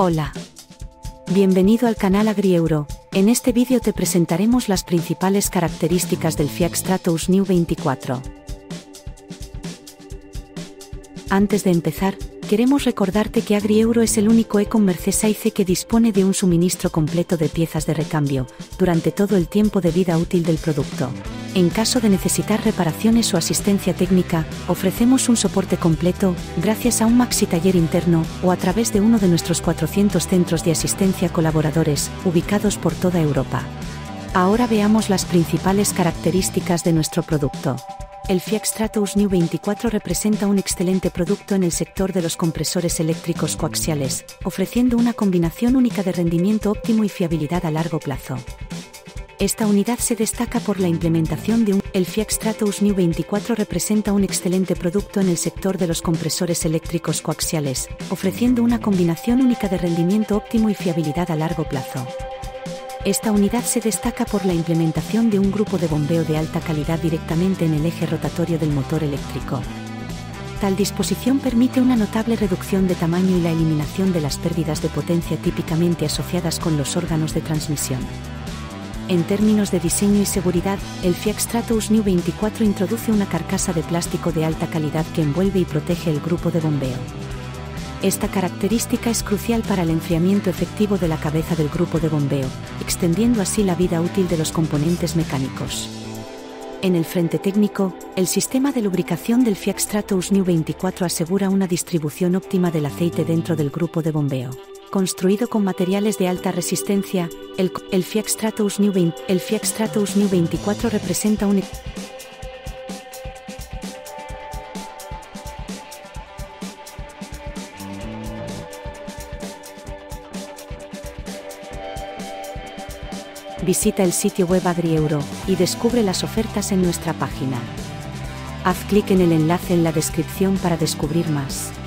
Hola. Bienvenido al canal AgriEuro. En este vídeo te presentaremos las principales características del Fiat Stratos New 24. Antes de empezar, queremos recordarte que AgriEuro es el único e-commerce SAICE que dispone de un suministro completo de piezas de recambio, durante todo el tiempo de vida útil del producto. En caso de necesitar reparaciones o asistencia técnica, ofrecemos un soporte completo, gracias a un maxi taller interno, o a través de uno de nuestros 400 centros de asistencia colaboradores, ubicados por toda Europa. Ahora veamos las principales características de nuestro producto. El Fiat Stratos New 24 representa un excelente producto en el sector de los compresores eléctricos coaxiales, ofreciendo una combinación única de rendimiento óptimo y fiabilidad a largo plazo. Esta unidad se destaca por la implementación de El Fiat Stratos New 24 representa un excelente producto en el sector de los compresores eléctricos coaxiales, ofreciendo una combinación única de rendimiento óptimo y fiabilidad a largo plazo. Esta unidad se destaca por la implementación de un grupo de bombeo de alta calidad directamente en el eje rotatorio del motor eléctrico. Tal disposición permite una notable reducción de tamaño y la eliminación de las pérdidas de potencia típicamente asociadas con los órganos de transmisión. En términos de diseño y seguridad, el Fiat Stratos New 24 introduce una carcasa de plástico de alta calidad que envuelve y protege el grupo de bombeo. Esta característica es crucial para el enfriamiento efectivo de la cabeza del grupo de bombeo, extendiendo así la vida útil de los componentes mecánicos. En el frente técnico, el sistema de lubricación del Fiat Stratos New 24 asegura una distribución óptima del aceite dentro del grupo de bombeo. Construido con materiales de alta resistencia, el Fiat Stratos New 24 representa un Visita el sitio web AgriEuro y descubre las ofertas en nuestra página. Haz clic en el enlace en la descripción para descubrir más.